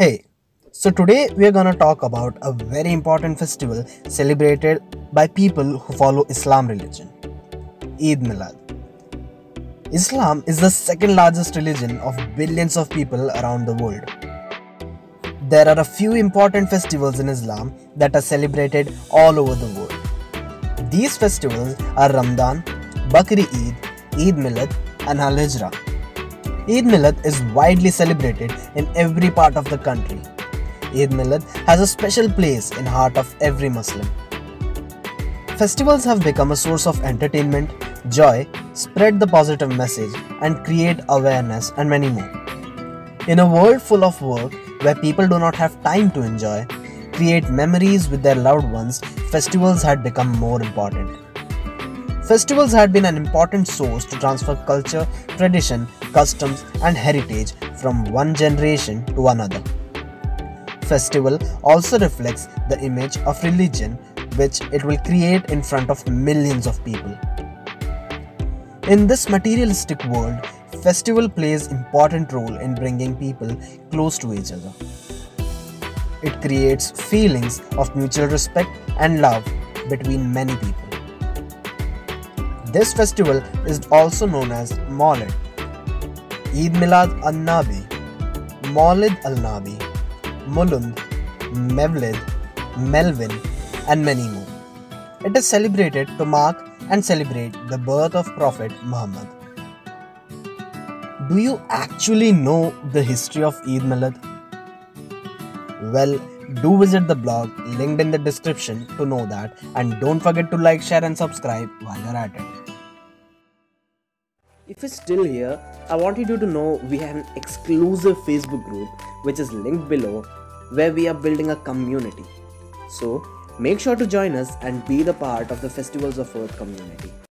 Hey, so today we are gonna talk about a very important festival celebrated by people who follow Islam religion, Eid Milad. Islam is the second largest religion of billions of people around the world. There are a few important festivals in Islam that are celebrated all over the world. These festivals are Ramadan, Bakri Eid, Eid Milad, and Al Hijra. Eid Milad is widely celebrated in every part of the country. Eid Milad has a special place in heart of every Muslim. Festivals have become a source of entertainment, joy, spread the positive message, and create awareness and many more. In a world full of work where people do not have time to enjoy, create memories with their loved ones, festivals had become more important. Festivals had been an important source to transfer culture, tradition, customs, and heritage from one generation to another. Festival also reflects the image of religion which it will create in front of millions of people. In this materialistic world, festival plays important role in bringing people close to each other. It creates feelings of mutual respect and love between many people. This festival is also known as Maulid, Eid Milad al-Nabi, Maulid al-Nabi, Mulund, Mevlid, Melvin, and many more. It is celebrated to mark and celebrate the birth of Prophet Muhammad. Do you actually know the history of Eid Milad? Well, do visit the blog linked in the description to know that, and don't forget to like, share and subscribe while you're at it. If you're still here, I wanted you to know we have an exclusive Facebook group which is linked below where we are building a community. So make sure to join us and be the part of the Festivals of Earth community.